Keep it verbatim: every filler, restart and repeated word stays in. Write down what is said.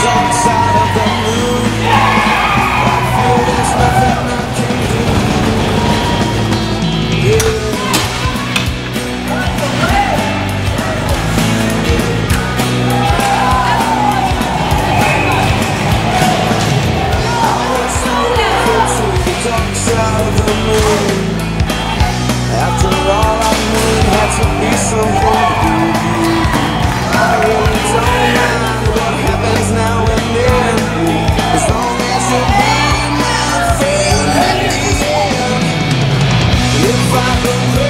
dark side of the moon. I feel there's nothing I can do. Yeah. Dark side of the moon. After all I knew it had to be something good. I really don't mind what happens now and then, as long as you're being my friend at the end. If I could